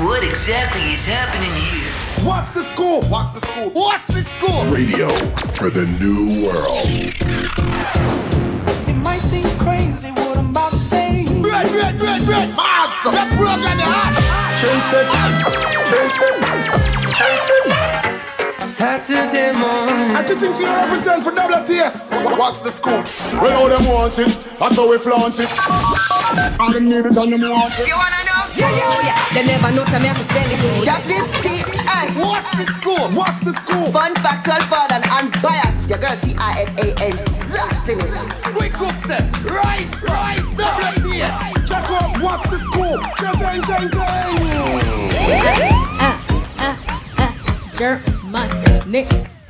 What exactly is happening here? What's the scoop? What's the scoop? What's the scoop? Radio for the new world. It might seem crazy what I'm about to say. Red. Marks up. That program you hot. Saturday morning. I think you represent for WTS. What's the scoop? Well, all them want it, that's how we flaunt it. All them need it and them want it. You wanna know? Yeah. They never know some have to spell it. WTS. What's the scoop? What's the scoop? Fun, factual, fun, and unbiased. Your girl TIFAN. That's in it. We cook set. Rice. WTS. Check out what's the scoop? Jang. German.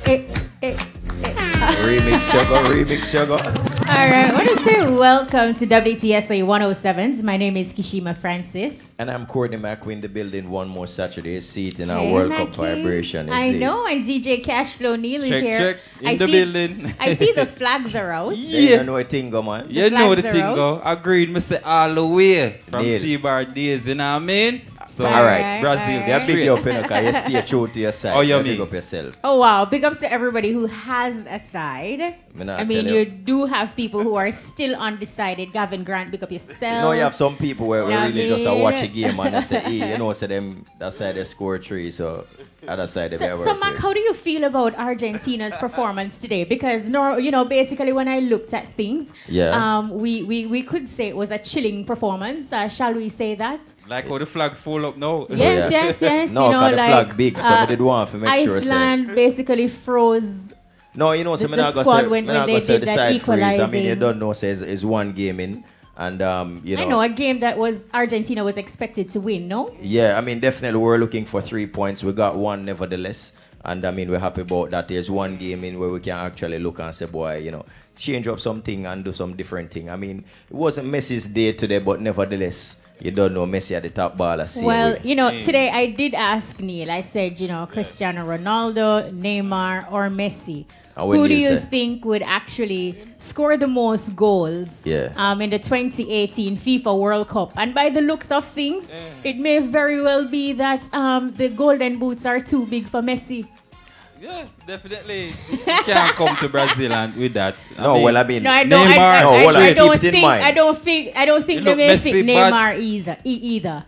Remix sugar. Alright, I want to say welcome to WTSA 107s. My name is Kishima Francis. And I'm Courtney Mack in the building one more Saturday seat in our Hey, World Cup Mackie. vibration. I know, and DJ Cashflow Neil is here. Check. In the building. I see the flags are out. You know a thing, man. You know the flags are thing, out. go. Agreed, me say all the way from Neil. Seabar days, you know what I mean? So, Alright. Brazil. alright. They're big up, you know, because you stay true to your side. Oh, you You mean? big up yourself. Oh wow, big ups to everybody who has a side. not I mean, tell you do have people who are still undecided. Gavin Grant, big up yourself. You know, you have some people where Yeah, really just man. watch a game and they say, hey, you know, so them, that side they score 3, so other side they So, work so Mac, with. how do you feel about Argentina's performance today? Because basically when I looked at things, Yeah. we could say it was a chilling performance. Shall we say that? Like how the flag fall up now. Yes. No, because the flag big, so we did want to make sure. Iceland basically froze. No, you know, so the I'm not squad going when to they say did the that side freeze. I mean, you equalizing. don't know, says it's one game in. And, you know. I know, a game that was Argentina was expected to win, no? Yeah, I mean, definitely we're looking for 3 points. We got one nevertheless. And I mean, we're happy about that. There's one game in where we can actually look and say, boy, you know, change up something and do some different thing. I mean, it wasn't Messi's day today, but nevertheless, you don't know Messi at the top baller. Well, today I did ask Neil. I said, Cristiano Ronaldo, Neymar, or Messi. And what Who do Neil you say? think would actually score the most goals in the 2018 FIFA World Cup? And by the looks of things, it may very well be that the golden boots are too big for Messi. Yeah, definitely. You can't come to Brazil and with that. No, well, I mean, No, I don't. Neymar, No, hold on, I don't keep it in think. mind. I don't think You they look may Messi, fit but- Neymar either.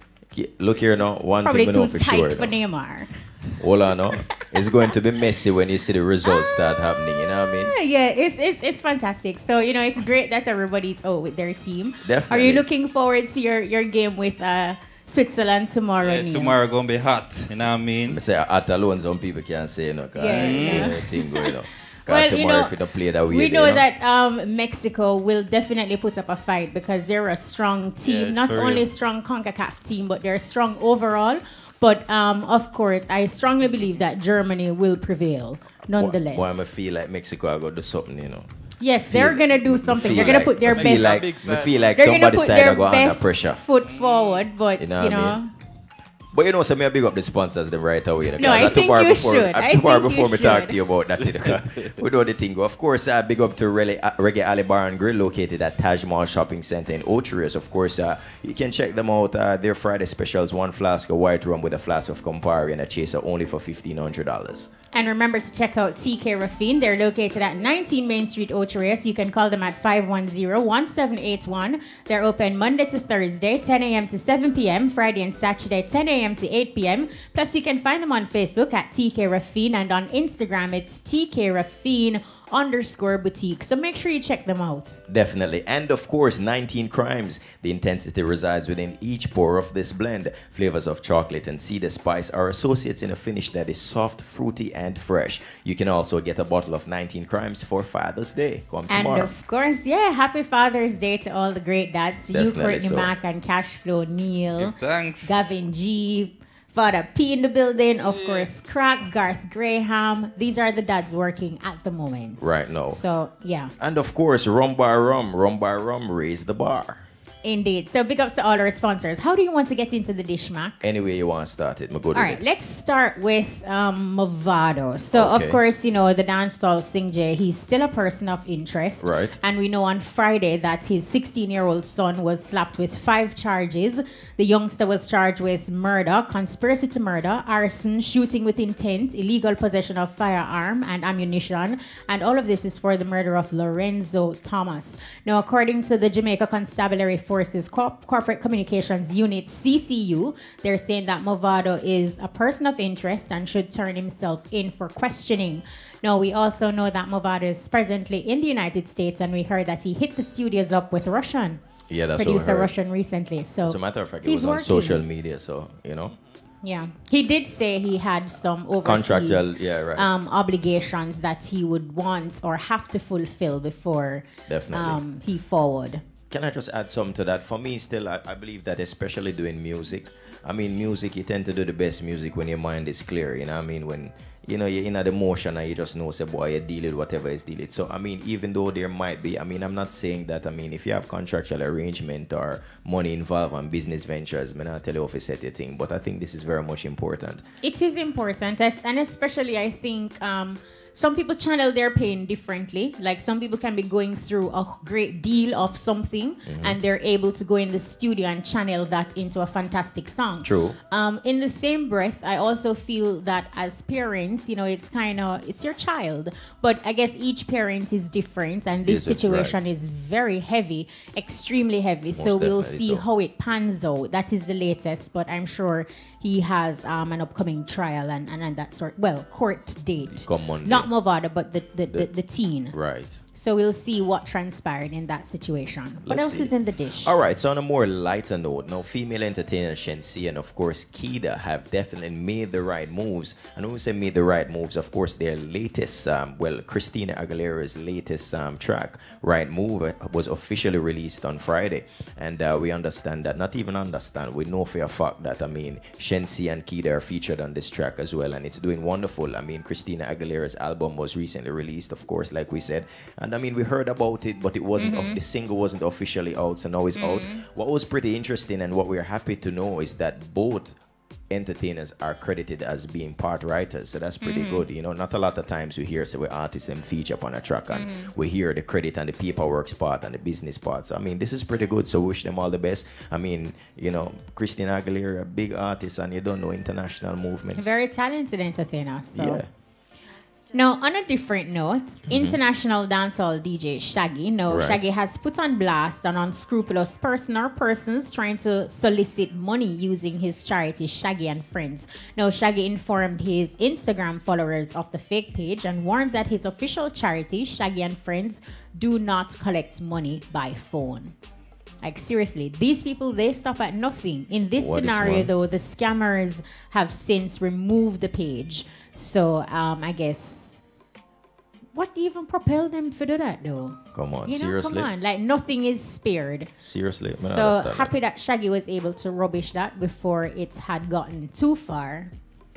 look here now. One Probably thing we know too for tight sure. for now. Neymar. Hold on now. It's going to be messy when you see the results start happening. You know what I mean? Yeah, it's fantastic. So it's great that everybody's out with their team. Definitely. Are you looking forward to your game with Switzerland tomorrow? Yeah, Neil? tomorrow gonna be hot, you know what I mean? I say at alone, some people can't say, you know, because Yeah. thing going on. Well, Tomorrow, if you don't play that way, we know you know? that Mexico will definitely put up a fight because they're a strong team. Yeah, Not for only real. a strong CONCACAF team, but they're strong overall. But of course, I strongly believe that Germany will prevail nonetheless. Why I feel like Mexico are going to do something, you know. Yes, they're Feel- gonna do I something. feel They're gonna like- put their I best. feel like, Big I side. feel like They're gonna somebody's put side their are going under best pressure. foot forward, but You know what I mean? But you know, so me I big up the sponsors them right away. You know, No, 'cause I took think bar you before, should. I tomorrow think before you me talk should. to you about that. You know, we know the thing. Of course, big up to Reggae Ali Bar and Grill located at Taj Mahal Shopping Center in Ochiris. Of course, you can check them out. Their Friday specials: 1 flask of white rum with a flask of Campari and a chaser, only for $1,500. And remember to check out TK Rafine. They're located at 19 Main Street, Ochiris. You can call them at 510-1781. They're open Monday to Thursday, 10 a.m. to 7 p.m. Friday and Saturday, 10 a.m. to 8 p.m. Plus, you can find them on Facebook at TK Rafine, and on Instagram, it's TK Rafine_boutique. So make sure you check them out. Definitely. And of course, 19 Crimes. The intensity resides within each pour of this blend. Flavors of chocolate and cedar spice are associates in a finish that is soft, fruity, and fresh. You can also get a bottle of 19 Crimes for Father's Day. Come And tomorrow. of course, happy Father's Day to all the great dads. To you, Definitely Courtney so. Mack and Cashflow Neil. Give thanks. Gavin G, Father P in the building, of course, Crack, Garth Graham. These are the dads working at the moment. Right now. So, yeah. And of course, Rum by Rum. Rum by Rum, raise the bar. Indeed. So big up to all our sponsors. How do you want to get into the dish, Mac? Anyway, you want to start it. I'm good All with right, it. let's start with Movado. So, Okay. of course, you know, the dancehall Singh, he's still a person of interest. Right. And we know on Friday that his 16-year-old son was slapped with 5 charges. The youngster was charged with murder, conspiracy to murder, arson, shooting with intent, illegal possession of firearm and ammunition. And all of this is for the murder of Lorenzo Thomas. Now, according to the Jamaica Constabulary Forces Corporate Communications Unit, CCU, they're saying that Movado is a person of interest and should turn himself in for questioning. Now, we also know that Movado is presently in the United States, and we heard that he hit the studios up with Russian. Yeah, that's Producer what I heard. Russian recently. So, As a matter of fact, it he's was on working. social media, so, you know. Yeah. He did say he had some overseas Contractual, yeah, right. obligations that he would want or have to fulfill before Definitely. he forward. Can I just add something to that? For me, still, I believe that especially doing music, I mean, music, you tend to do the best music when your mind is clear, you know what I mean? When, you know, you're in the motion and you just know, say, boy, you deal with whatever is dealing. So, I mean, even though there might be, I mean, I'm not saying that, I mean, if you have contractual arrangement or money involved on business ventures, I not tell you if you set your thing, but I think this is very much important. It is important, and especially I think some people channel their pain differently. Like some people can be going through a great deal of something, and they're able to go in the studio and channel that into a fantastic song. True. In the same breath, I also feel that as parents, you know, it's your child, but I guess each parent is different, and this Is it? situation Right. is very heavy, extremely heavy. Most So we'll definitely see so. how it pans out. That is the latest, but I'm sure he has an upcoming trial and that sort. Well, court date. Come Monday. Not Movado, but the teen. Right. So we'll see what transpired in that situation. What Let's else see. is in the dish? All right, so on a more lighter note, now female entertainer Shensi and of course Kida have definitely made the right moves. And when we say made the right moves, of course their latest, Christina Aguilera's latest track, Right Move, was officially released on Friday. And we understand that, not even understand, we know for a fact that, I mean, Shensi and Kida are featured on this track as well. And it's doing wonderful. I mean, Christina Aguilera's album was recently released, of course, like we said. And I mean, we heard about it, but it wasn't the single wasn't officially out, so now it's out. What was pretty interesting and what we're happy to know is that both entertainers are credited as being part writers, so that's pretty good. You know, not a lot of times we hear say we artists and feature upon a track and we hear the credit and the paperwork part and the business part. So I mean, this is pretty good. So wish them all the best. I mean, you know, Christina Aguilera, a big artist, and you don't know international movements. Very talented entertainer. So. Yeah. Now, on a different note, international dancehall DJ Shaggy. Now, Right. Shaggy has put on blast an unscrupulous person or persons trying to solicit money using his charity Shaggy and Friends. Now, Shaggy informed his Instagram followers of the fake page and warns that his official charity, Shaggy and Friends, do not collect money by phone. Like seriously, these people, they stop at nothing. In this What is scenario, one? though, the scammers have since removed the page. So I guess, what even propelled them to do that, though? Come on, You know, seriously? come on, like nothing is spared. Seriously? I don't So understand happy that. that Shaggy was able to rubbish that before it had gotten too far.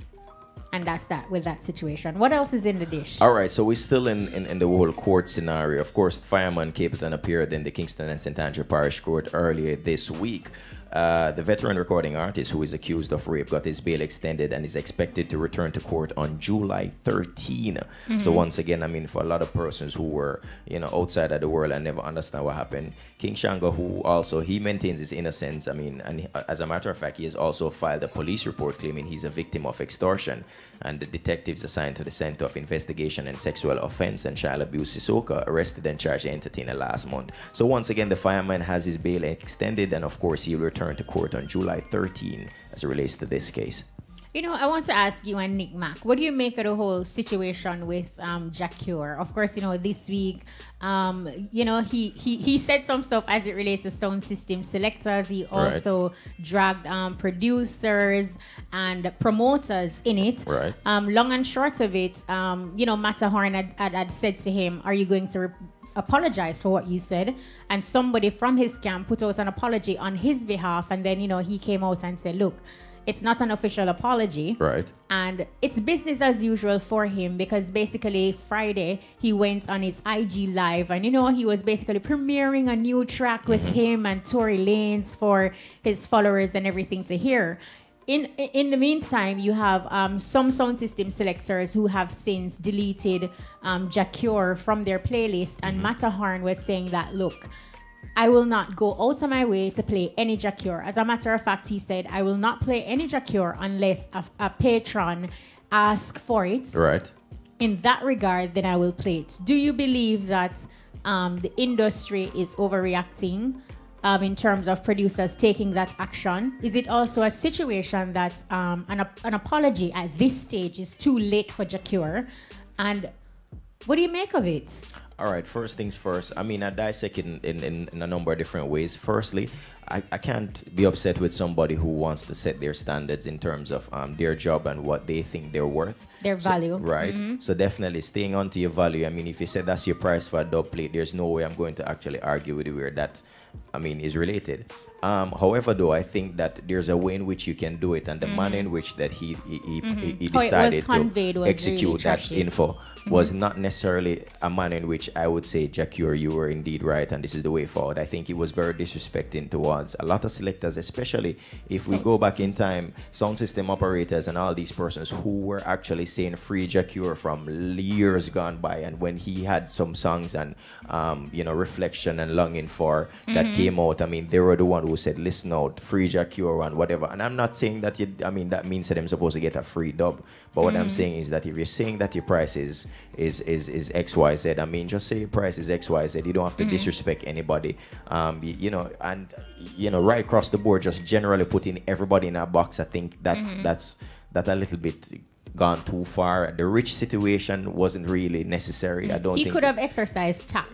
And that's that with that situation. What else is in the dish? All right, so we're still in the whole court scenario. Of course, Fireman Capleton appeared in the Kingston and St. Andrew Parish Court earlier this week. The veteran recording artist who is accused of rape got his bail extended and is expected to return to court on July 13. So once again, I mean, for a lot of persons who were, you know, outside of the world and never understand what happened, King Shango, who also, he maintains his innocence. I mean, and as a matter of fact, he has also filed a police report claiming he's a victim of extortion. And the detectives assigned to the Center of Investigation and Sexual Offense and Child Abuse Sisoka arrested and charged the entertainer last month. So once again, the fireman has his bail extended, and of course, he'll return to court on July 13 as it relates to this case. You know, I want to ask you and Nick Mac, what do you make of the whole situation with Jack Cure? Of course, you know, this week, you know, he said some stuff as it relates to sound system selectors. He also dragged producers and promoters in it. Right. Long and short of it, you know, Matterhorn had said to him, are you going to apologize for what you said? And somebody from his camp put out an apology on his behalf, and then, you know, he came out and said, look, it's not an official apology. Right. And it's business as usual for him because basically Friday he went on his IG live and he was basically premiering a new track with him and Tory Lanez for his followers and everything to hear. In the meantime, you have some sound system selectors who have since deleted Jacure from their playlist, and Matterhorn was saying that, look, I will not go out of my way to play any Jacure. As a matter of fact, he said, I will not play any Jacure unless a patron asks for it. Right. In that regard, then I will play it. Do you believe that the industry is overreacting in terms of producers taking that action? Is it also a situation that an apology at this stage is too late for Jacure? And what do you make of it? All right, first things first. I mean, I dissect it in a number of different ways. Firstly, I can't be upset with somebody who wants to set their standards in terms of their job and what they think they're worth. Their value. Right. So definitely staying on to your value. I mean, if you said that's your price for a dub plate, there's no way I'm going to actually argue with you where that, is related. However, though, I think that there's a way in which you can do it, and the manner in which that he decided to execute really that info was not necessarily a manner in which I would say, Jacure, you were indeed right, and this is the way forward. I think he was very disrespecting towards a lot of selectors, especially if we go back in time, sound system operators and all these persons who were actually saying free Jacure from years gone by, and when he had some songs and reflection and longing for that came out, they were the one who said, listen out, free Jacure and whatever. And I'm not saying that that means that I'm supposed to get a free dub. But what I'm saying is that if you're saying that your price is XYZ, just say your price is XYZ. You don't have to disrespect anybody. Right across the board, just generally putting everybody in a box. I think that's a little bit gone too far. The rich situation wasn't really necessary. I don't think he could have exercised tact.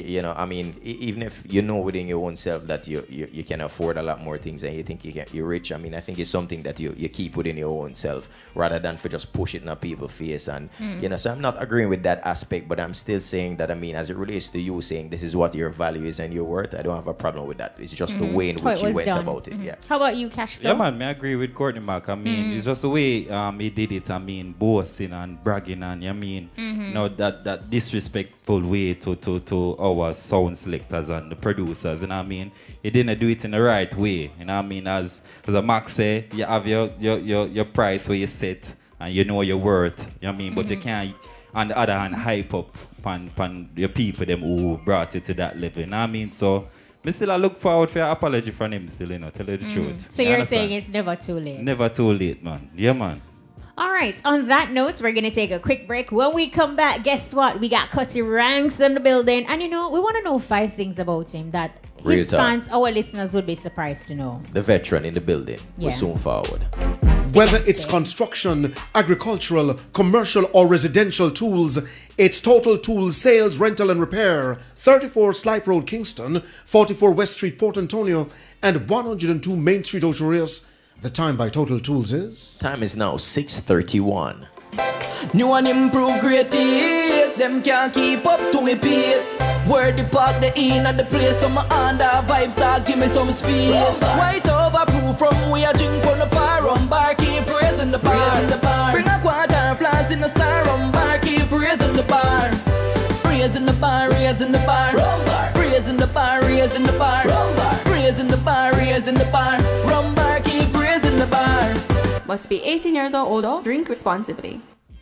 Even if within your own self that you can afford a lot more things and you think you're rich, I think it's something that you keep within your own self rather than for just push it in a people's face. And so I'm not agreeing with that aspect, but I'm still saying that as it relates to you saying this is what your value is and your worth, I don't have a problem with that. It's just the way in which you went about it. Yeah. How about you, Cashflow? Yeah, man, I agree with Courtney Mac. It's just the way he did it. Boasting and bragging and that disrespectful way to our sound selectors and the producers. He didn't do it in the right way. As a Mac say, you have your price where you set and you know your worth. But you can't, on the other hand, hype up on your people them who brought you to that level. So I still look forward for an apology from him still, tell you the truth. So you're saying it's never too late? Never too late, man. Yeah, man. All right, on that note, we're going to take a quick break. When we come back, guess what? We got Cutty Ranks in the building. And we want to know 5 things about him that his fans, our listeners, would be surprised to know. The veteran in the building. We're soon forward. Whether it's construction, agricultural, commercial, or residential tools, it's Total Tools Sales, Rental and Repair. 34 Slipe Road, Kingston, 44 West Street, Port Antonio, and 102 Main Street, Ocho Rios. The time by Total Tools is? Time is now 6:31. New and improved great is. Them can't keep up to me pace. Word the park, the in at the place. So my under vibes that give me some space. White overproof from we a drink on the bar. Rum bar, keep praising the bar. Bring a quarter flies in the star. Rum bar, keep praising the bar. Raising the bar, raising the bar. Raising the bar, raising the bar. Raising the bar, raising the bar. Rum bar, keep raising the bar. Must be 18 years or older. Drink responsibly.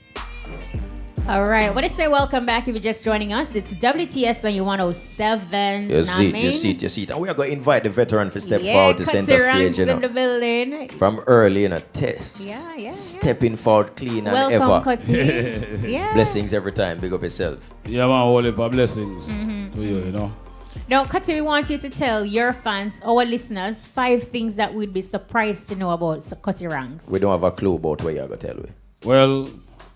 All right, what I say welcome back if you're just joining us. It's WTS on your 107. Your seat. And we are going to invite the veteran to step forward to center stage, in the building. From early in a test. Yeah. Stepping forward clean welcome, and ever. Cutty. Yeah. Blessings every time. Big up yourself. Yeah, man, all of blessings to you, Now, Cutty, we want you to tell your fans, our listeners, 5 things that we'd be surprised to know about Cutty Ranks. We don't have a clue about what you're going to tell me. Well,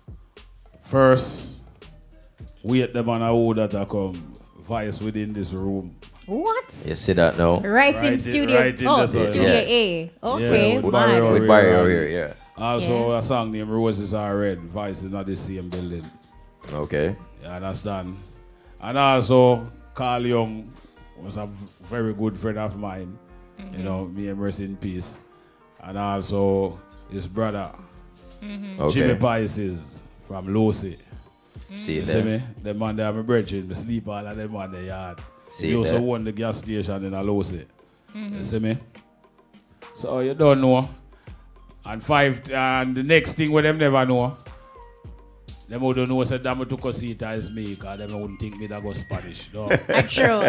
first, wait them on who that are come vice within this room. What? You see that now? Right in studio. Studio A. Okay. Yeah, with Barry over here, yeah. Also, a song named Roses Are Red. Vice is not the same building. Okay. You understand? And also, Carl Young was a very good friend of mine. Me and rest in peace. and also his brother, Okay. Jimmy Pisces from Lucy. See You see there. me? The man there, my brethren, me sleep all of them on the yard. See He also there. won the gas station in Lucy. You see me? So you don't know. And the next thing where them never know, them who don't know said that me to Cosita is me, because them wouldn't think me that go Spanish. No. True.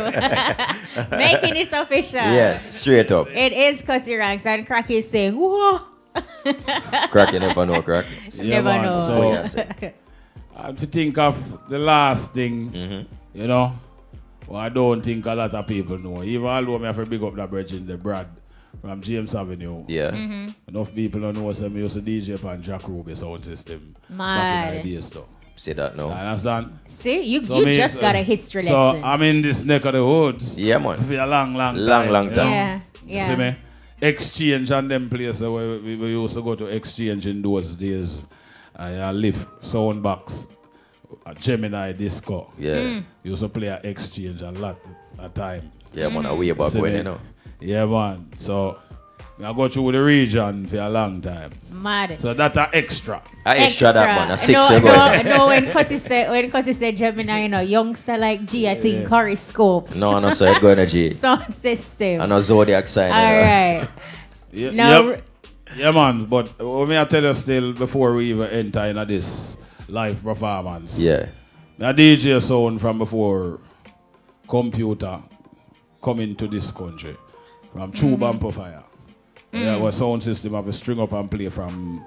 Making it official. Yes, straight up. It is Cutty Ranks, and Crack is saying, whoa. Crack, you never know, crack. Never man. know. So, Yeah, say. if you think of the last thing, you know, well, I don't think a lot of people know. Even although I have to big up that bridge in the Brad from James Avenue. Yeah. Enough people don't know some used to DJ on Jack Ruby sound system. Mad. Back in the days though. See that now. You understand? See, you me, just got a history so lesson. I'm in this neck of the woods. Yeah, man. For a long Long time. time. Yeah. You see me? Exchange and them places where we used to go to exchange in those days. I live Soundbox, a Gemini Disco. Yeah. Used to play at exchange a lot at time. Yeah, man, a way back See when, me? you know. Yeah, man. So I go through the region for a long time. Mad. So that's an extra. Extra that, man. A 6 no, ago. no, when Cutty said Gemini, you know, youngster like G, I think Coryscope. No, so it's going to G. Sound system. And a Zodiac sign. All right. Yeah, No. yep. Yeah, man. But what me I tell you still before we even enter into this live performance. Yeah. The DJ sound from before computer coming to this country. From Tube Amplifier. Yeah, our sound system have a string up and play from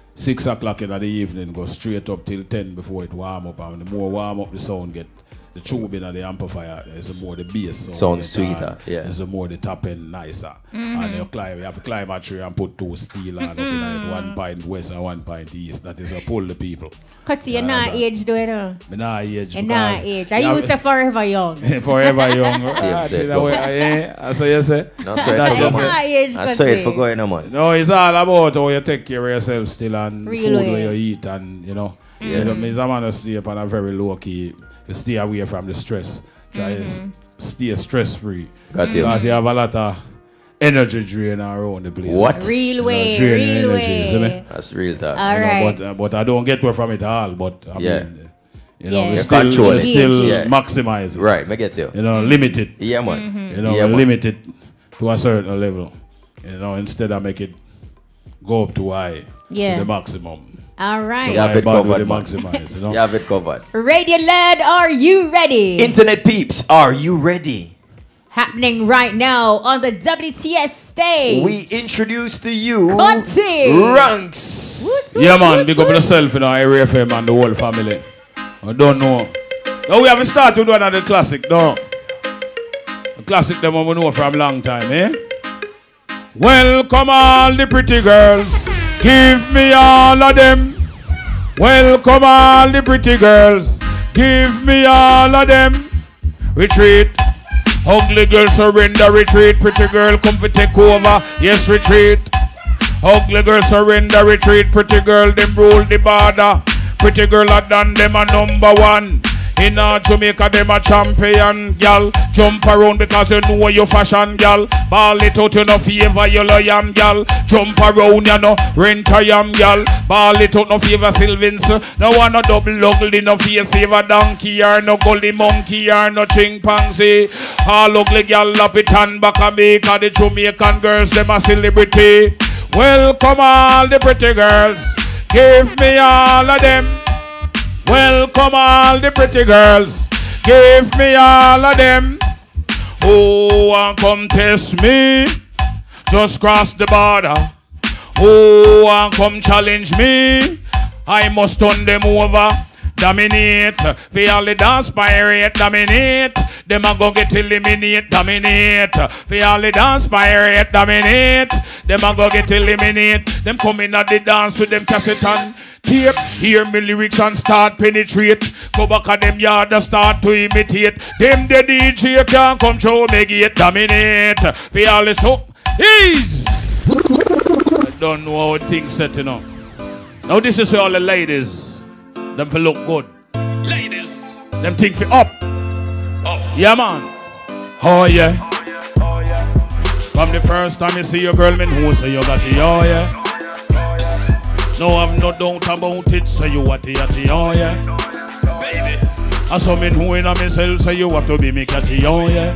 6 o'clock in the evening, go straight up till 10 before it warm up. And the more warm up the sound get, the tube in the amplifier, the more the bass sounds sweeter. Yeah. The more the top end nicer. And you have to climb a tree and put 2 steel on up in it, 1 point west and 1 point east. That is a pull the people. Cutty, you're not age doing it. Me not age. You're not age. I used to forever young. Forever young. Same. That's what you say? No, sorry That for is going, not man. age, I saw it Cutty. for going, no, man. No, it's all about how you take care of yourself still and Real food way. where you eat and, you know. You know, means I'm going to stay up on a very low key to stay away from the stress. Try to stay stress free. Got you. Because you have a lot of energy drain around the place. What? Real way. draining Real energy, you see me? way. That's real talk. All You know, right. but I don't get away from it all. But I Yeah. mean, you know, Yeah. we You still, control we it. still Yeah. maximize it. Right, me get you. You know, limit it. Yeah, man. You know, Yeah, man. limit it to a certain level. You know, instead of make it go up too high Yeah. to the maximum. All right. Yeah. have it My body covered, will man. maximize, you know. You have it covered. Radio Lad, are you ready? Internet peeps, are you ready? Happening right now on the WTS stage. We introduce to you Cutty. Ranks. Yeah, man, big up yourself, you know, Area FM and the whole family. I don't know. No, we haven't started with one of the classic, no. The classic them we know from long time, eh? Welcome all the pretty girls. Give me all of them. Welcome all the pretty girls. Give me all of them. Retreat. Ugly girl surrender, retreat. Pretty girl come for take over. Yes, retreat. Ugly girl surrender, retreat. Pretty girl them rule the border. Pretty girl are done them a number one. In Jamaica them a champion, gal. Jump around because you know your fashion, gal. Ball it out, you no favor your yam, gal. Jump around, you know rent a yam, gal. Ball it out, no favor Sylvans. No one no double ugly, no face favor donkey or no gully monkey or no chimpanzee. All ugly gal lap it and back a make. The Jamaican girls them a celebrity. Welcome all the pretty girls. Give me all of them. Welcome all the pretty girls. Give me all of them. Oh, and come test me. Just cross the border. Oh, and come challenge me. I must turn them over. Dominate. For all the dance pirate. Dominate. Them a go get eliminate. Dominate. For all the dance pirate. Dominate. Them a go get eliminate. Them come in at the dance with them cassette and tape. Hear me lyrics and start penetrate. Go back at them yard and start to imitate. Them the DJ can't come show me get dominate. For all the so ease. I don't know how things setting up. Now this is for all the ladies. Them for look good. Ladies. Them think for up. Oh. Yeah, man. Oh, yeah. From the first time you see your girl, me know say you got the oh yeah. No, I've no doubt about it, say you what the oh yeah. Baby, I saw me know in myself, say you have to be me catty oh yeah.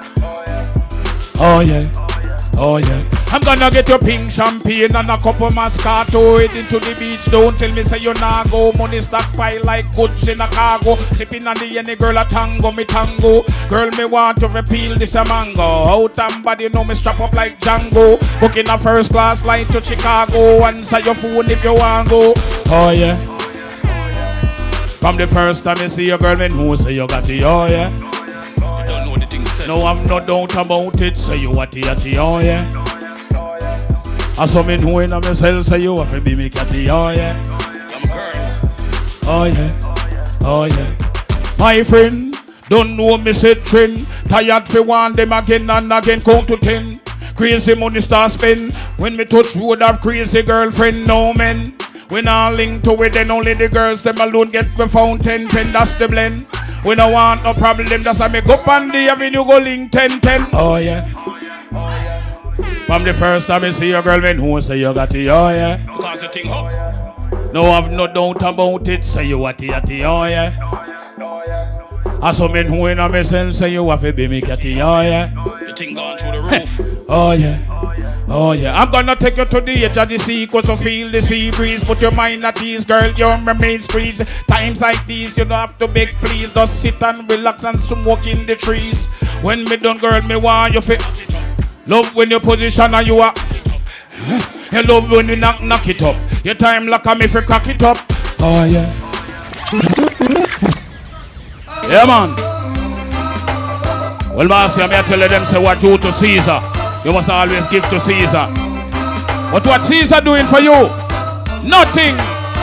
Oh yeah, oh yeah. I'm gonna get your pink champagne and a couple Moscato. Heading to the beach, don't tell me say you nah go. Money stockpile like goods in a cargo. Sipping on the any girl a tango, me tango. Girl, me want to repeal this a mango. Out and body, you know me strap up like Django. Booking a first class flight to Chicago. Answer your phone if you want go. Oh yeah. From the first time you see your girl, me know say you got the oh yeah. You don't know the thing said. No, I'm not doubt about it. Say you what the oh yeah. I saw me know in myself, say you have to be me catty, oh yeah. I'm a girl. Oh yeah, oh yeah. My friend, don't know me say trend. Tired for one them again and again, count to 10. Crazy money start spend. When me touch road have crazy girlfriend, no men. When I link to it, then only the girls them alone get me fountain pen, that's the blend. We don't want no problem, that's why me go on the avenue go link 10-10. Oh yeah. From the first time you see your girl, when who say you got the oh yeah. Because the thing up. No, I've no doubt about it, say you what the oh yeah. I saw men who in a myself say you have to be me catty oh yeah. The thing gone through the roof. Oh yeah. Oh yeah. I'm gonna take you to the edge of the sea, cause you feel the sea breeze. Put your mind at ease, girl, your mermaid squeeze. Times like these, you don't have to beg, please. Just sit and relax and smoke in the trees. When me done, girl, me want you fit. Love when you position and you are. You love when you knock it up. Your time like a me for crack it up. Oh yeah. Yeah man. Well Marcy, I tell them say what you to Caesar. You must always give to Caesar. But what Caesar doing for you? Nothing.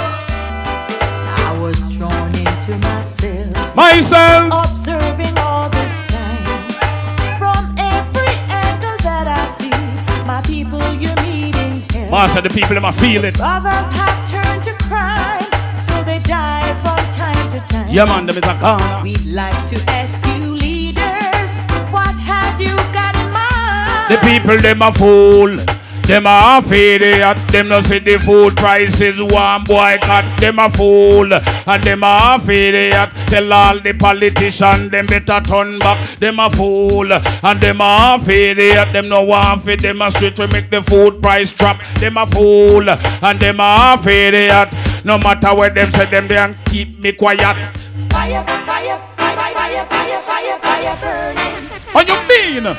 I was drawn into myself. Myself. Observing all this time. From every angle that I see. My people you're meeting here. Master, the people them feel it. Others have turned to crime. So they die from time to time. Yeah man, them is a corner. We'd like to ask you leaders, what have you got in mind? The people them a fool. Them a half idiot. Them no see the food prices. One boycott. Them a fool. And them a half idiot. Tell all the politicians them better turn back. Them a fool. And them a half idiot. Them no want fit. Them a straight to make the food price drop. Them a fool. And them a half idiot. No matter what them say, them they and keep me quiet. Fire, fire, fire, fire, fire, fire, fire burning. What you mean?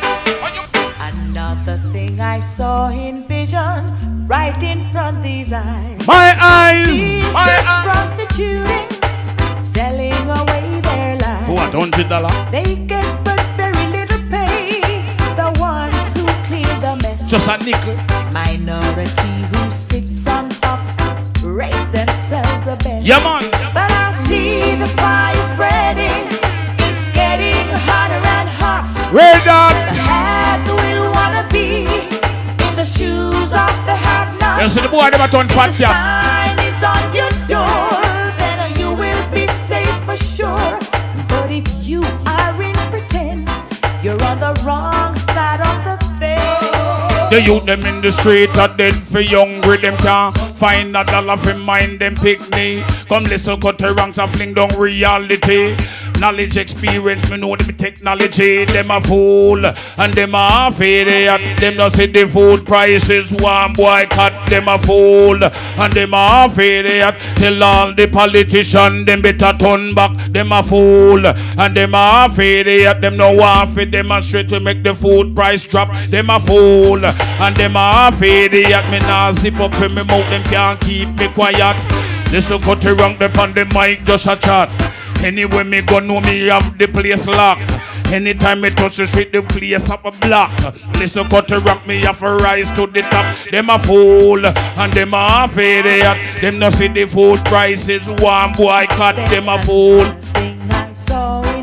Another thing I saw in vision, right in front these eyes. My eyes, Sisters my eyes. prostituting, selling away their lives. For what, $100? They get but very little pay. The ones who clear the mess. Just a nickel. Minority who sits on top, raise themselves a bed. Yeah man. But I see the fire spreading. It's getting hotter and hot. Red hot. The haves will wanna be in the shoes of the have-nots. You see the boy never turn fat, The yeah. sign is on your door, then you will be safe for sure. But if you are in pretense, you're on the wrong side of the fence. The youth them in the street are dead for hungry. Them can't find a dollar for mind them picnic. Come listen, cut the ranks and fling down reality. Knowledge, experience, me know them technology. Them a fool and them a half idiot. Them no see the food prices. One boycott. Them a fool and them a half idiot. Tell all the politicians them better turn back. Them a fool and them a half idiot. Them no want fit. Them a straight to make the food price drop. Them a fool and them a half idiot. Me nah zip up in me mouth. Them can't keep me quiet. Listen, cut the rank them on the mic just a chat. Anyway me go know me have the place locked. Anytime me touch the street the place up a block. Listen cut the rock me have to rise to the top. Them a fool and them a half idiot. Them no see the food prices. One boycott. Them a fool. Thing I saw in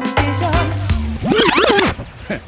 visions.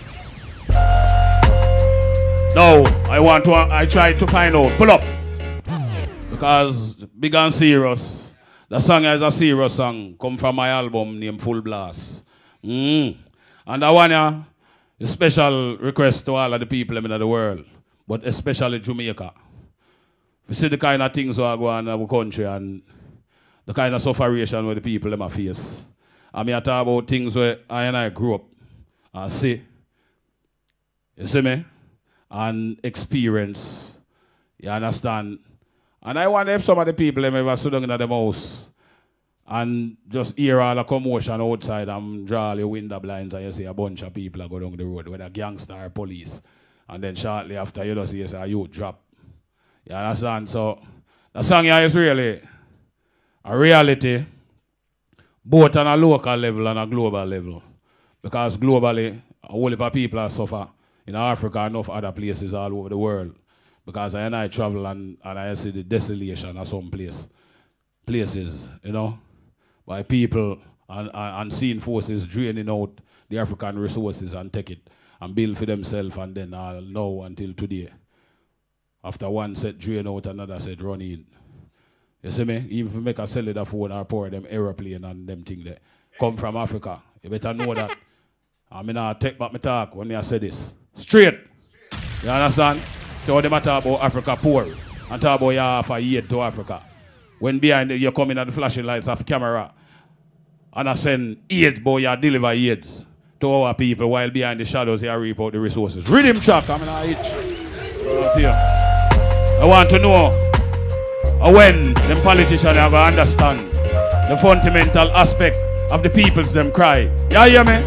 No, I try to find out. Pull up. Because big and serious. The song is a serious song. Come from my album named Full Blast. And that one, A special request to all of the people in the world, but especially Jamaica. We see the kind of things that are going on in our country and the kind of sufferation where the people in my face. I mean, I talk about things where I grew up and see. You see me? And experience. You understand? And I wonder if some of the people them ever sit down in the house and just hear all the commotion outside and draw all your window blinds and you see a bunch of people are go down the road, whether gangster or police. And then shortly after you just see a youth drop. You understand? So the song here is really a reality, both on a local level and a global level. Because globally, a whole heap of people are suffer in Africa and enough other places all over the world. Because I travel and I see the desolation of some places, you know, by people and unseen forces draining out the African resources and take it and build for themselves and then now until today. After one set drain out, another set run in. You see me? Even if you make a cellular phone or pour them aeroplane and them things that come from Africa, you better know that. I mean, I take back my talk when I say this. Straight. You understand? So they talk about Africa poor and talk about you have a aid to Africa. When behind you come in at the flashing lights of camera and I send aids, boy, you deliver aids to our people while behind the shadows you reap out the resources. Rhythm track, I mean, I itch. I want to know when them politicians are going to understand the fundamental aspect of the people's them cry. You hear me?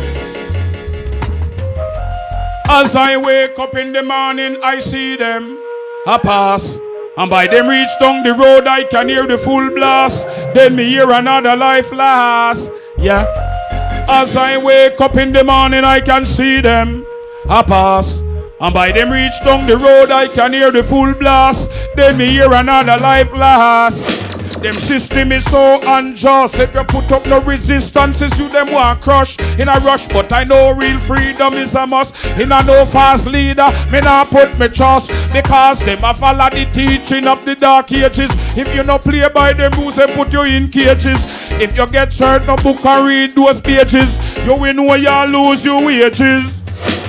As I wake up in the morning, I see them a pass. And by them reach down the road, I can hear the full blast. Then me hear another life last. Yeah. As I wake up in the morning, I can see them a pass. And by them reach down the road, I can hear the full blast. Then me hear another life last. Them system is so unjust. If you put up no resistances, you them want crush in a rush. But I know real freedom is a must. In a no fast leader, me not put me trust. Because them a follow the teaching of the dark ages. If you no play by them rules, they put you in cages. If you get certain book and read those pages, you will know you lose your wages.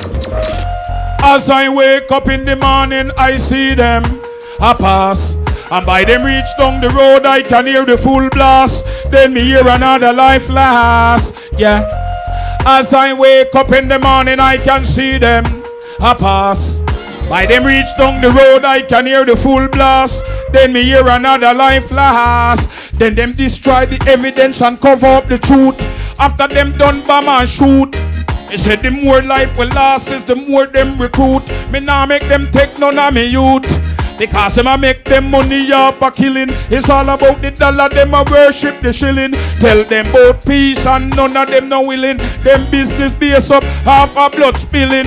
As I wake up in the morning, I see them a pass. And by them reach down the road, I can hear the full blast. Then me hear another life last. Yeah. As I wake up in the morning, I can see them a pass. By them reach down the road, I can hear the full blast. Then me hear another life last. Then them destroy the evidence and cover up the truth. After them done bomb and shoot. They said the more life will last is the more them recruit. Me nah make them take none of me youth. Because them a make them money up a killing. It's all about the dollar, them a worship the shilling. Tell them about peace and none of them no willing. Them business base up, half a blood spilling.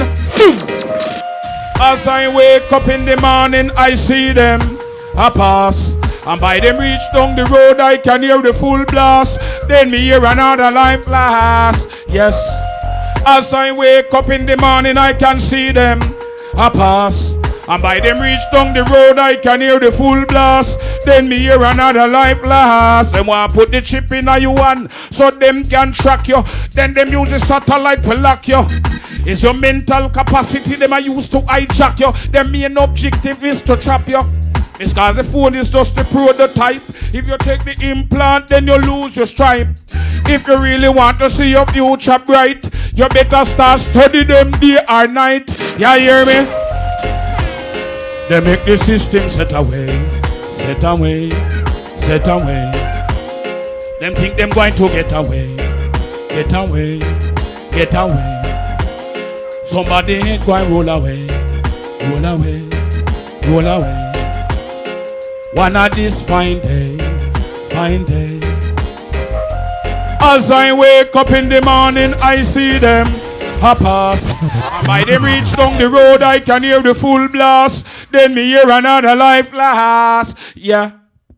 As I wake up in the morning, I see them a pass. And by them reach down the road, I can hear the full blast. Then me hear another life last. Yes. As I wake up in the morning, I can see them a pass. And by them reach down the road, I can hear the full blast. Then me hear another life last. Them want put the chip in a you one, so them can track you. Then them use the satellite to lock you. It's your mental capacity them are used to hijack you. Their main objective is to trap you. It's cause the phone is just a prototype. If you take the implant, then you lose your stripe. If you really want to see your future bright, you better start studying them day or night. You hear me? They make the system set away, set away, set away. Them think them going to get away, get away, get away. Somebody ain't going roll away, roll away, roll away. One of this fine day, fine day. As I wake up in the morning, I see them a pass. And by them reach down the road, I can hear the full blast. Then me hear another life last. Yeah.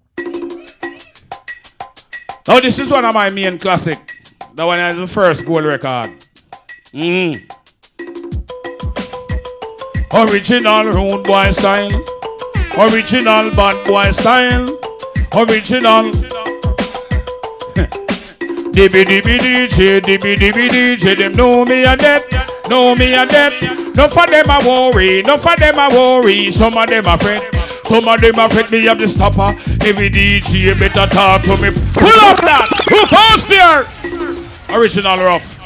Now this is one of my main classic. That one is the first gold record. Original rude boy style. Original bad boy style. Original. DB DJ, DB DJ, them know me and that. know me a dead. No for them a worry, no for them a worry. Some of them a fret, some of them a fret. Me have the stopper. Every DJ better talk to me. Pull up that. Who goes there? Original rough.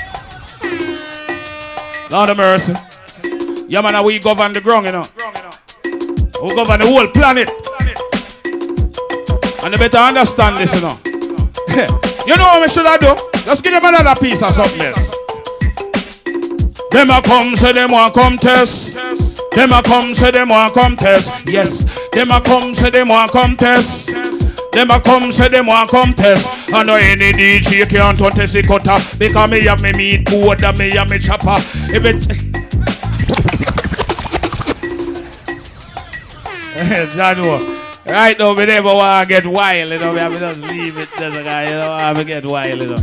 Lord of mercy. Yeah, man, we govern the ground, you know. We govern the whole planet. And they better understand this, you know. You know what we should have do? Just give them another piece of something else. Them a come, say them want come test. Them a come, say them want come test. Yes. Them a come, say them want come test. Them a come, say them want come test. I know any DJ can't test the cutter. Because me have me meat board and me have me chopper. If it... Right now, we never want to get wild, you know. We have to just leave it, there's a guy, you know. I have to get wild, you know.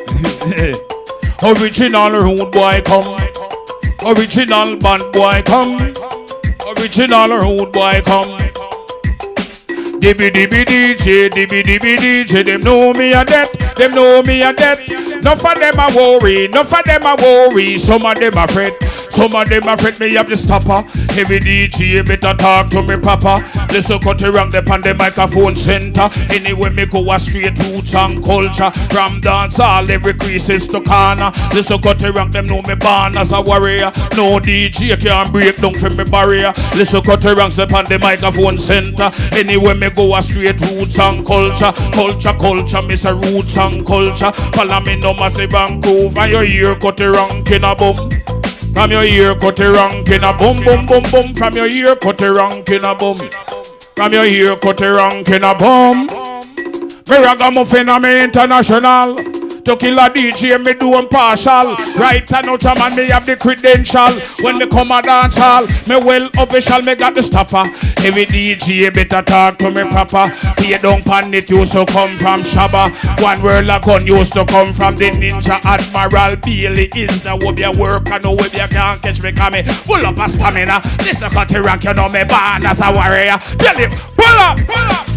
Original rude boy come. Original band boy come. Original rude boy come. Dibby dibby DJ, them know me a debt, them know me a debt. Enough of them a worry, enough of them a worry. Some of them a fret, some of them a fret. Me have the stopper. Heavy DJ better talk to me papa. Listen cut around the pan the microphone center. Anyway me go a straight roots and culture. From dance all every creases to corner. Listen cut around them know me born as a warrior. No DJ can break down from me barrier. Listen cut around the pan the microphone center. Anyway me go a straight roots and culture. Culture, miss a roots and culture. Follow me no massive and groove. And your ear cut around in a bum. From your ear cut around in a bum. From your ear cut around in a bum. From your ear cut around in a bum. Me ragamuffin and me international. To kill a DJ, me do impartial. Right and out man, me have the credential. When me come a dance hall, me well official, me got the stopper. Every DJ better talk to me proper. Pay down pan it used to come from Shabba. One world of gun used to come from the Ninja Admiral. Bailey is the way you work and no way you can't catch me coming. Pull up a stamina. This the country rank, you know me born as a warrior. Tell him, pull up, pull up.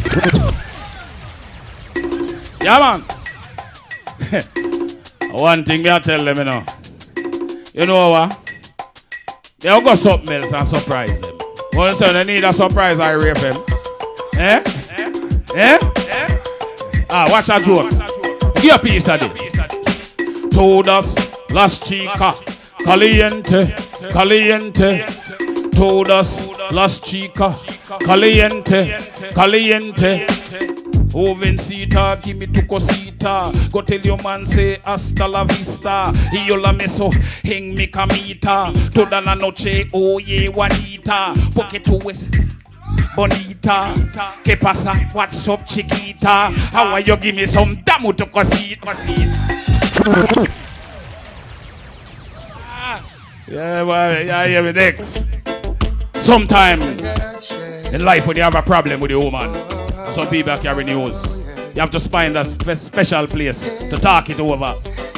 Yeah man. One thing me I tell them, you know. You know what? They'll go something else and surprise them. You understand? They need a surprise, I rape them. Eh? Ah, watch a joke. Give a piece of this. Todas las chicas caliente, caliente. Todas las chicas caliente, caliente. Jovencita, give me tu cosita. Go tell your man say hasta la vista. Y yo la meso hang mi camita. Toda la noche oye Juanita. Porque tú es bonita. ¿Qué pasa? What's up chiquita? How are you? Give me some damu tu cosita. Yeah, well, yeah, me next. Sometime in life when you have a problem with your woman, some people carry news. You have to find a special place to talk it over.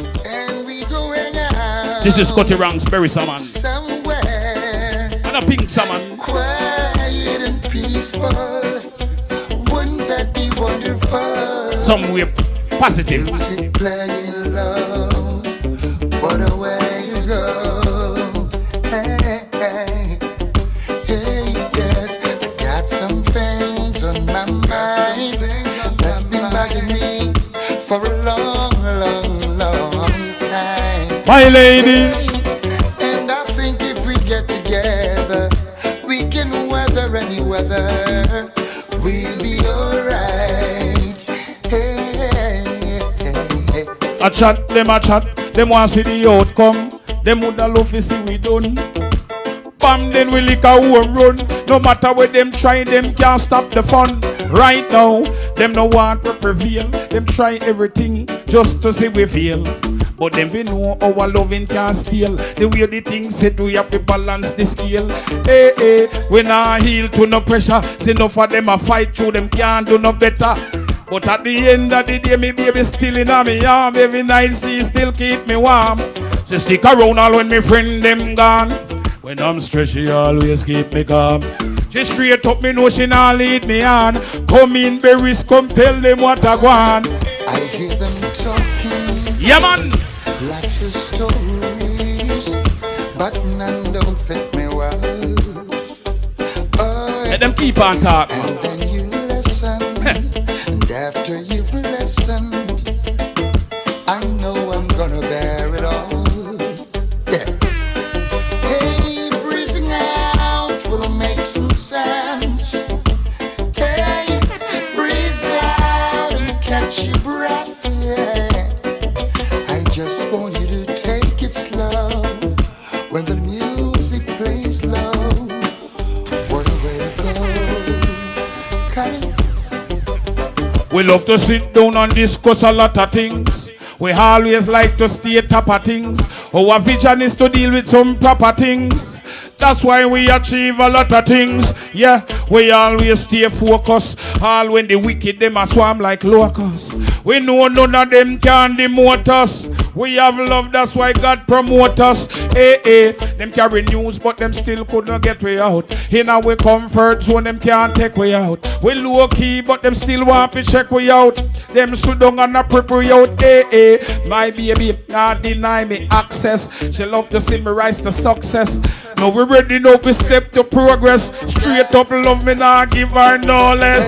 This is Scotty Ranks, Berry Salmon. And a pink salmon. Quiet and peaceful. Wouldn't that be wonderful? Some way positive. Music playing low. What a way you go. Hey, hey, hey, yes. I got some things on my mind that's been bugging me for a long, long, long time. My lady. And I think if we get together, we can weather any weather. We'll be alright. Hey, hey, hey, hey. A chat, them want to see the outcome. Them woulda love to see we done. Bam, then we lick a home run. No matter what them try, them can't stop the fun. Right now, them no want to prevail. Them try everything just to see we fail. But them we know our loving can't steal. The way the things said we have to balance the scale. Hey, hey, we not heal to no pressure. See enough of them a fight through, them can't do no better. But at the end of the day, me baby still in my arm. Every night she still keep me warm. She stick around all when me friend them gone. When I'm stressed, she always keep me calm. She straight up, me know she not lead me on. Come in, berries, come tell them what I want. I hear them talking. Yeah, man. Lots of stories. but none don't fit me well. Oh, let them keep on talking. And then you listen, and after you've listened, I know I'm gonna bear it all. Yeah. Hey, breathing out will make some sense. Hey, breathe out and catch your breath. Yeah. I just want you to take it slow. When the music plays low, what a way to go. We love to sit down and discuss a lot of things. We always like to stay top of things. Our vision is to deal with some proper things. That's why we achieve a lot of things. Yeah, we always stay focused. All when the wicked them a swarm like locusts. We know none of them can demote us. We have love, that's why God promote us. Them carry news, but them still couldn't get way out. In our comfort zone, them can't take way out. We low key, but them still want to check way out. Them stood down and a prep way out. My baby, not deny me access. She love to see me rise to success. Now we ready now to step to progress. Straight up love me now, give her no less.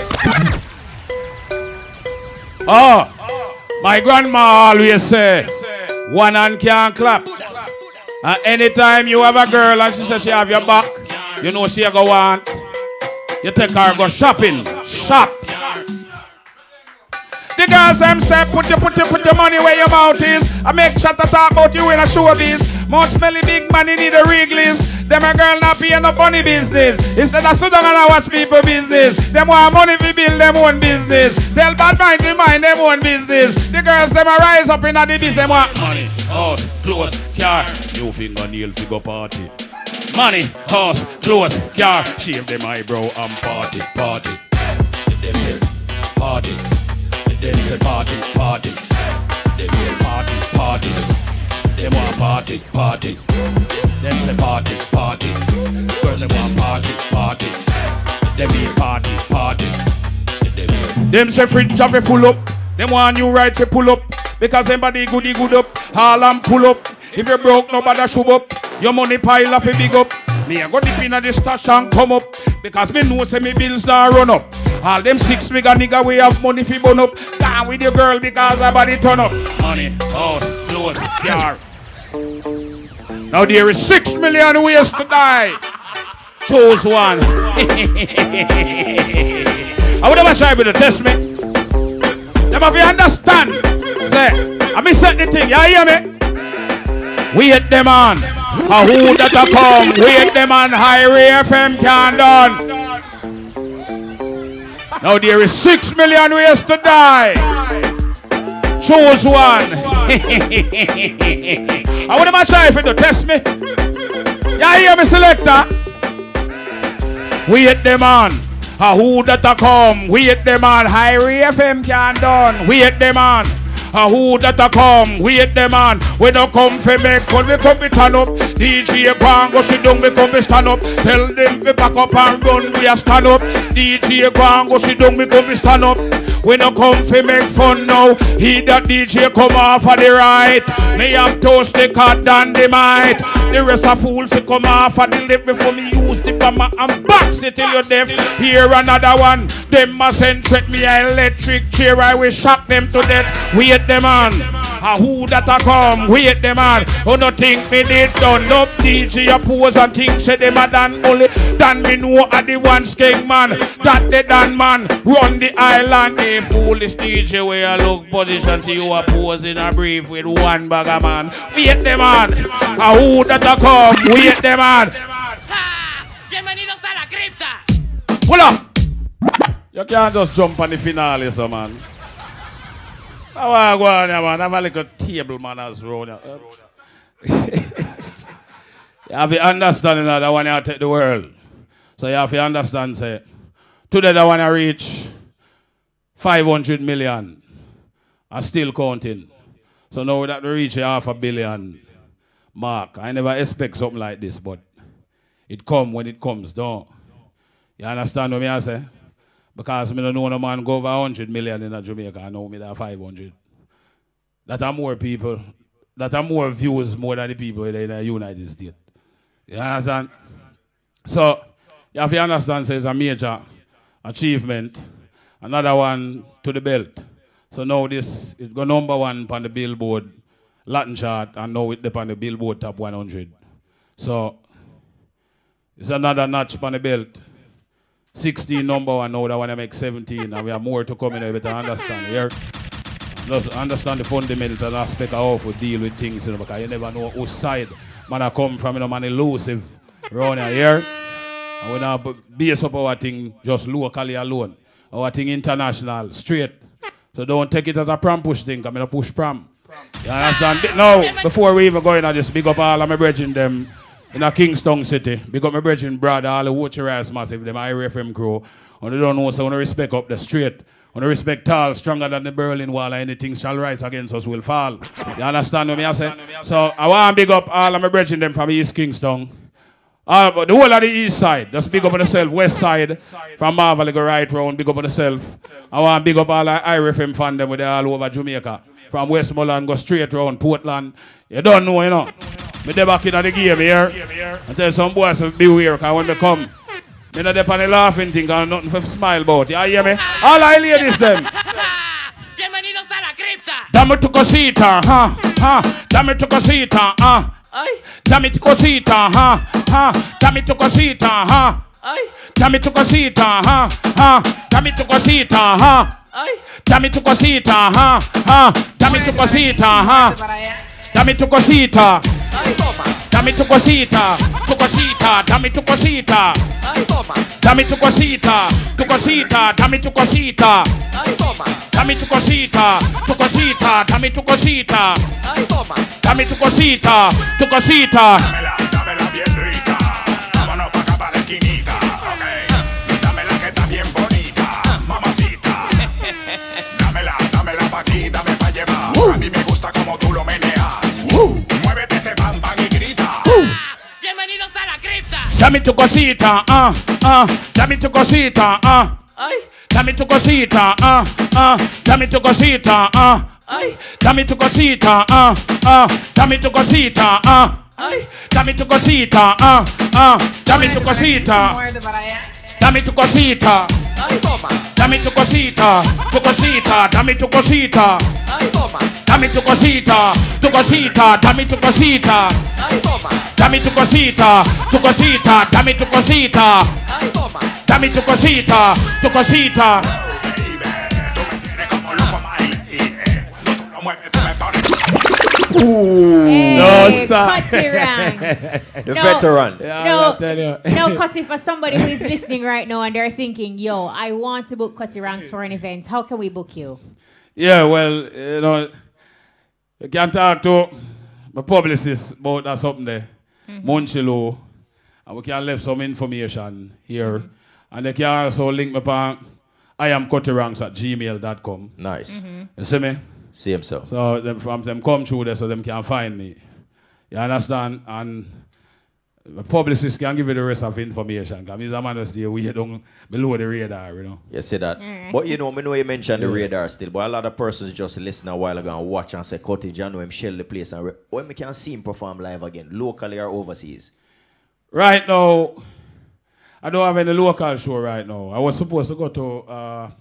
My grandma always say, one hand can't clap. And anytime you have a girl and she says she have your back, you know she go want. You take her go shopping. Shop. The girls them say, put your money where your mouth is. I make shot to talk about you in a showbiz. More smelly big money need a Wrigley's. Them a girl not paying no funny business. Instead of sit down and watch people business. Them want money to build them own business. Tell bad mind to mind them own business. The girls them a rise up in the business. Them want money, house, clothes, car. New fingernail figure party. Money, house, clothes, car. Shave them eyebrow and party. Them say party. Them say party. Them say party. Them want party. Them say party. Girls them want party. Them hear party. Them say fridge have a full up. Them want new right to pull up. Because everybody goody good up. All and pull up. If you broke, nobody shove up. Your money pile off a big up. Me I go deep in the stash and come up. Because me know say me bills don't run up. All them 6 figure nigga we have money fi bun up. Down with your girl because her body turn up. Money, house, clothes, car. Now there is 6 million ways to die. Choose one. I would never try to test me. Them have you understand. Say, I me set the thing, you hear me? We hit them on. A who that a come, we hit them on. High FM can done. Now there is 6 million ways to die. Choose one. I would never try to test me. You hear me, selector? We hit them on. A who that a come, we hit them on. High FM can done. We hit them on. A who that a come, we hit them on. We don't come for make fun, we come to turn up. DJ Kwan go sit down, we come to stand up. Tell them we pack up and run, we a stand up. DJ Kwan go sit down, we come to stand up. We don't come for make fun now. He that DJ come off of the right. Me am toast the cat and the might. The rest of fools to come off of the left before me use the bomber and box it till you're deaf. Here another one. Them must threat me a electric chair. I will shock them to death. We hit them on. A who that a come, we hit them on. Who no think me did done up DJ a pose and think say them a done only. Dan me know a the one skeng man. That the Dan man run the island. They foolish DJ where I look position see you a pose in a brief with one bagger man. We hit them on. A who that a come, we hit them on. Bienvenidos a la cripta. Pull up. You can't just jump on the finale, so man. I want to go on there, man. Have a little table manners round. You have to understand that I want to take the world. So you have to understand, say, today I want to reach 500 million. I'm still counting. So now that we reach a $500 million mark, I never expect something like this, but it come when it comes, don't you understand what I say? Because I don't know no man go over 100 million in Jamaica. I know me that 500. That are more people that are more views more than the people in the United States. You understand? So, you have to understand, so it's a major achievement. Another one to the belt. So now this is go #1 on the Billboard Latin chart, and now it's on the Billboard Top 100. So it's another notch on the belt. 16 #1 now, that one I make 17, and we have more to come in. You better understand here. Just understand the fundamental aspect of how we deal with things, you know, because you never know whose side man I come from, you know, man elusive around here. And we not base up our thing just locally alone. Our thing international, straight. So don't take it as a pram push thing, I'm going to push pram. You understand? Now, before we even go in, I just big up all of my brethren them in a Kingston City. Big up my brethren brother, all the Watcher Ass Massive, them IRFM crew. And they don't know, so I want to respect up the straight. I want to respect tall, stronger than the Berlin Wall, and anything shall rise against us will fall. You understand what I say? So I want to big up all of my brethren them from East Kingston. The whole of the east side, just big up on yourself. West side, from Marvel, go right round, big up on yourself. I want to big up all the IRFM fan them with all over Jamaica. From Westmoreland, go straight round Portland. You don't know, you know. Me dey back in the game here. I tell some boys to beware, because when they come, me not dey on the laughing thing, and nothing for smile about. You hear me? All I ladies them. Bienvenidos a la cripta. Dame tu cosita, dame tu cosita, dame tu cosita, dame tu cosita, dame tu cosita, dame tu cosita, dame tu cosita, dame tu cosita, dame tu cosita, dame tu cosita, tu cosita, dame tu cosita, dame tu cosita, tu cosita, dame tu cosita, dame tu cosita, tu cosita, dame tu cosita, dame tu cosita, tu cosita. Dámela bien rica, vámonos pa' acá pa' la esquinita, ok. Dámela que está bien bonita, mamacita. Dámela pa' aquí, dame pa' llevar. A mí me gusta como tú lo meneas. Muévete ese bam bam y grita. Bienvenidos a la cripta. Dame tu cosita, dame tu cosita, dame tu cosita, dame tu cosita, dame tu cosita, dame tu cosita, dame tu cosita, dame tu cosita, dame tu cosita, dame tu cosita, tu cosita, dame tu cosita, dame tu cosita, tu cosita, dame tu cosita, dame tu cosita, tu cosita, dame tu cosita, dame tu cosita, tu cosita. Hey, Cutty Ranks. The veteran. No, Cutty, for somebody who is listening right now and they're thinking, yo, I want to book Cutty Ranks for an event. How can we book you? Yeah, well, you know, you can talk to my publicist about that something there, Monchilo, and we can leave some information here. And they can also link me on iamcuttyranks@gmail.com. Nice. You see me? Same so. So them, from them come through there so them can find me. You understand? And the publicist can give you the rest of information. Because he's a man that's there way down below the radar, you know. You see that? But you know, I know you mentioned the radar still, but a lot of persons just listen a while ago and watch and say, Cutty, I know him shell the place. And when we can see him perform live again, locally or overseas? Right now, I don't have any local show right now. I was supposed to go to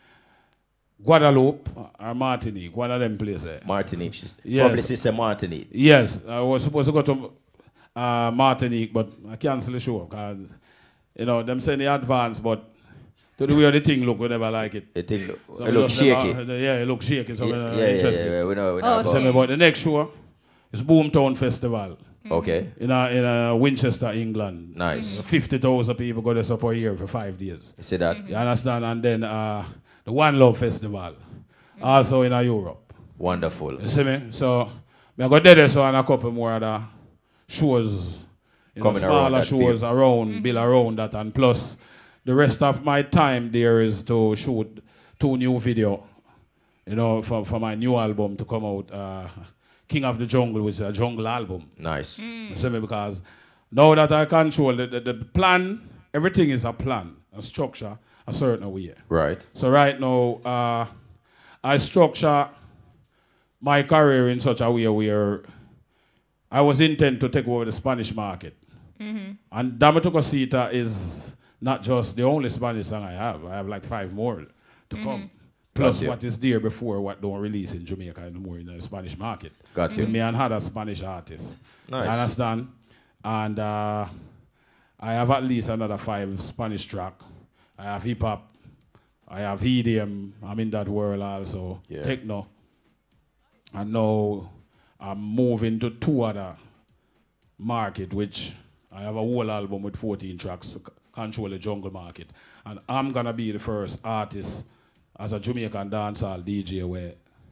Guadeloupe or Martinique, one of them places. Martinique. Yes. Publicist say Martinique. Yes, I was supposed to go to Martinique, but I canceled the show because, you know, them send the advance, but to the way the thing look, we never like it. The thing look, so it look shaky. Yeah, it look shaky, so we're not yeah, interested. Yeah, we know. Okay. But the next show is Boomtown Festival. Okay. In Winchester, England. Nice. 50,000 people go there per year for 5 days. You see that? You understand? And then the One Love Festival, also in Europe. Wonderful. You see me? So I got there so and a couple more other shows, coming smaller shows around, build around that, and plus the rest of my time there is to shoot 2 new videos, you know, for my new album to come out. King of the Jungle, which is a jungle album. Nice. You see me? Because now that I control the plan, everything is a plan, a structure, a certain way. Right. So right now, I structure my career in such a way where I was intent to take over the Spanish market. And Dame Tu Cosita is not just the only Spanish song I have. I have like 5 more to come. Plus what is there before what don't release in Jamaica anymore in the Spanish market. Got you. With me and other Spanish artists. Nice. You understand? And I have at least another 5 Spanish tracks. I have hip hop. I have EDM. I'm in that world also. Yeah. Techno. And now I'm moving to 2 other market, which I have a whole album with 14 tracks to control the jungle market. And I'm going to be the first artist as a Jamaican dancehall DJ where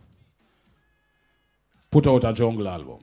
put out a jungle album.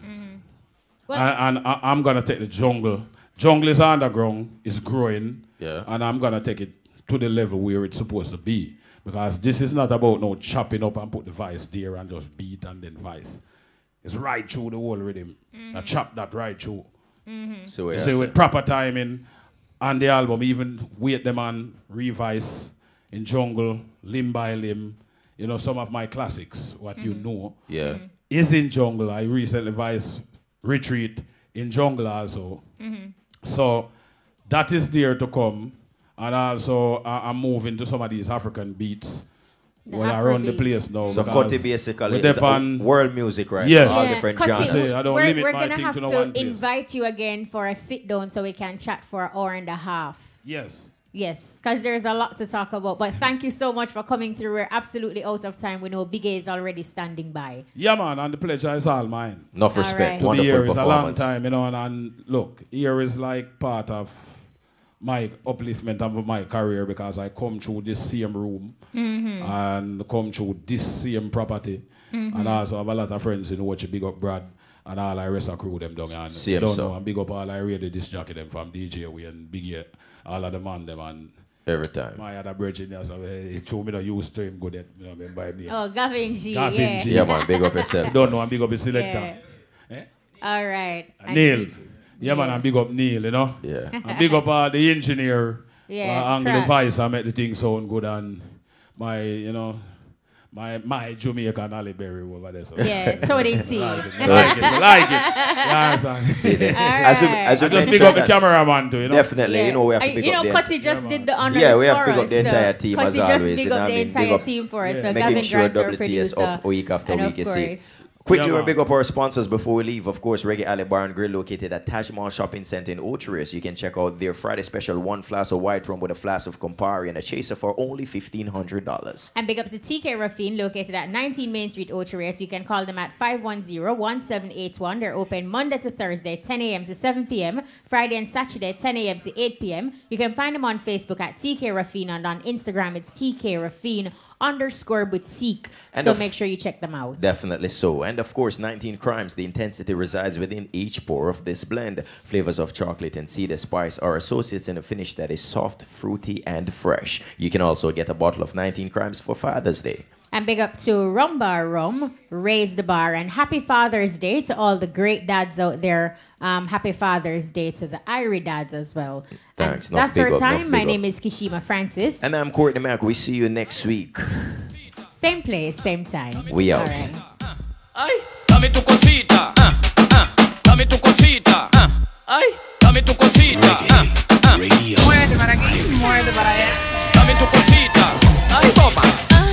And I'm going to take the jungle. Jungle is underground, it's growing, and I'm going to take it to the level where it's supposed to be. Because this is not about no chopping up and put the vice there and just beat and then vice. It's right through the whole rhythm. I chop that right through. So with proper timing on the album, even Wait Them on, Revise, in Jungle, Limb by Limb, you know, some of my classics, what you know, is in Jungle. I recently voiced Retreat in Jungle also. So that is there to come. And also I'm moving to some of these African beats. Well, around the place now. So Cutty basically is world music, right? Yes. All different genres. I don't limit we're my going to thing have to no to one place. invite you again for a sit down so we can chat for an hour and a half. Yes. Yes, because there's a lot to talk about. But thank you so much for coming through. We're absolutely out of time. We know Big A is already standing by. Yeah, man, and the pleasure is all mine. Enough respect. To be Wonderful here is a long performance. time, you know, and look, here is like part of my upliftment of my career because I come through this same room and come through this same property. And also have a lot of friends in watch Big Up Brad and all I rest of crew them down. And Same, don't sir. know, and big up all I radio disc jockey them from DJ we and Big A, all of the man them and every time. my other bridge in there, so he told me to use to him good at, you know, by name. Oh, Gavin G. Gavin G. Yeah, man, big up yourself. Don't know, and big up his selector. Yeah. All right. Neil. Yeah, man, and big up Neil, you know? Yeah. And big up the engineer. Angle Pratt. Vice, I make the thing sound good, and my, you know, my Jamaican Halle Berry over there. So. Yeah, Tony T. Like it. Yeah, As we just big up the cameraman too, you know? Definitely, you know, we have to big You know, up Cutty just did the honors Yeah, we have for to big up us, the entire so team Cutty as just always. big You know up what the I mean? entire team for us. So Making Gavin sure Grant's our WTS producer. up week after And week, of you see. course. Quickly, Yeah, we'll man. big up our sponsors before we leave. Of course, Reggae Alley Bar and Grill located at Taj Mahal Shopping Center in Ocho-Rios. You can check out their Friday special, 1 flask of white rum with a flask of Campari and a chaser for only $1,500. And big up to TK Rafine, located at 19 Main Street, Ocho-Rios. You can call them at 510-1781. They're open Monday to Thursday, 10 a.m. to 7 p.m. Friday and Saturday, 10 a.m. to 8 p.m. You can find them on Facebook at TK Rafine, and on Instagram, it's TK Rafine_boutique. And So make sure you check them out. Definitely so. And of course, 19 Crimes. The intensity resides within each pour of this blend. Flavors of chocolate and cedar spice are associates in a finish that is soft, fruity, and fresh. You can also get a bottle of 19 Crimes for Father's Day. And big up to Rum Bar Rum, Raise the Bar, and happy Father's Day to all the great dads out there. Happy Father's Day to the Irie dads as well. Thanks. And that's our time. My name is Kishima Francis. And I'm Courtney Mack. We see you next week. Same place, same time. We out. All right. Ay, dame tu cosita. Dame tu cosita. Ay, dame tu cosita.